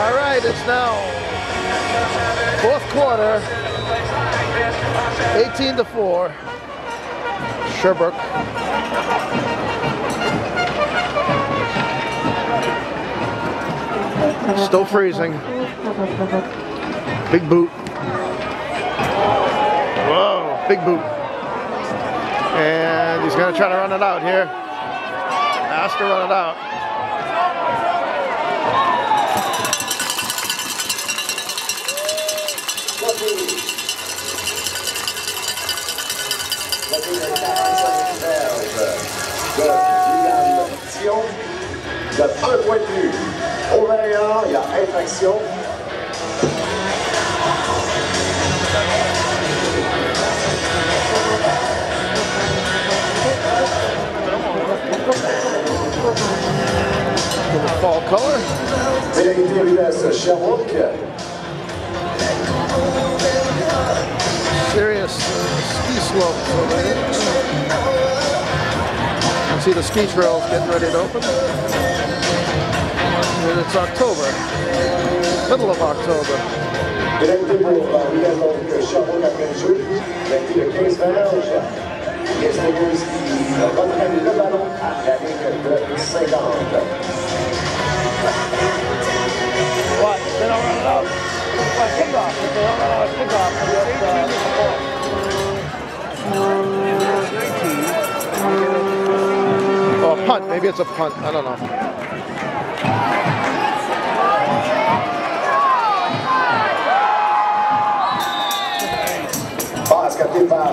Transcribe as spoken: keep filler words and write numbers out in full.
All right, it's now fourth quarter, eighteen to four, Sherbrooke. Still freezing. Big boot. Whoa, big boot. And he's gonna try to run it out here. Has to run it out. De un point de plus. Au variant, il y a infraction. Fall color. Pénalité U S Sherbrooke. Serious uh, ski slopes over there. You can see the ski trails getting ready to open. And it's October, middle of October. Pénalité pour U S donc Sherbrooke après le jeu. Pénalité de quinze mélanges. Les Steelers qui reprennent le ballon à la ligne de cinquante. What? They don't run it out? What, kickoff? If they don't run out a kickoff, it's uh, oh, a punt. Maybe it's a punt. I don't know. Passe capté par